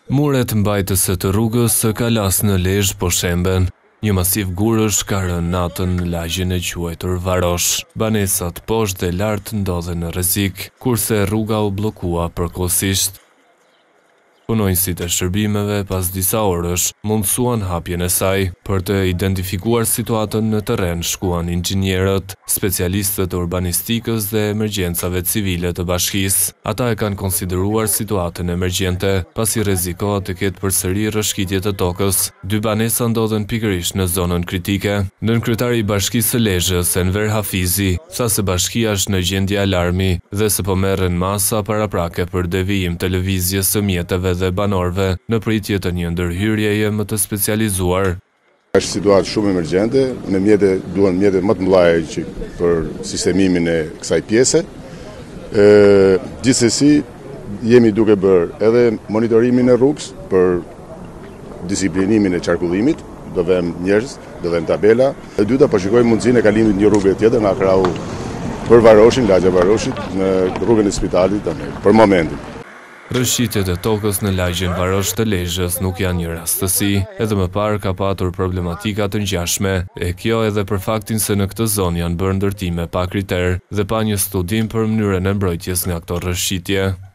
Muret mbajtëse të rrugës së Kalas në Lezhë po shemben. Një masiv gurësh ka rënë natën në lagjen e quajtur Varosh. Banesat poshtë dhe lart ndodhen në rrezik, kurse rruga u bllokua përkohësisht. Punonjësit e shërbimeve pas disa orësh mundsuan hapjen e saj. Për të identifikuar situatën në terren shkuan inxhinierët, specialistët e urbanistikës dhe emergjencave civile të bashkisë. Ata e kanë konsideruar situatën emergjente, pasi rrezikohet të ketë përsëri rrëshqitje të tokës. 2 banesa ndodhen pikërisht në zonën kritike. Nënkryetari i Bashkisë së Lezhës, Enver Hafizi, tha se bashkia është në gjendje alarmi dhe se po merren masa paraprake për devijim të lëvizjes së mjeteve dhe banorëve në pritje të një ndërhyrjeje më të specializuar. Është situatë shumë emergjente, duhen mjete më të mëdha për sistemimin e kësaj pjese. Gjithsesi, jemi duke bërë edhe monitorimin e rrugës për disiplinimin e qarkullimit, do vëmë njerëz, do vëmë tabela. E dyta, po shikojmë mundësinë e kalimit një rrugë tjetër nga krahu për Varoshin, lagja Varoshit, në rrugën e spitalit për momentin. Rrëshqitjet e tokës në lagjen Varosh të Lezhës nuk janë një rastësi, edhe më parë ka patur problematika të ngjashme, e kjo edhe për faktin se në këtë zonë janë bërë ndërtime pa kriter dhe pa një studim për mënyrën e mbrojtjes nga këto rrëshqitje.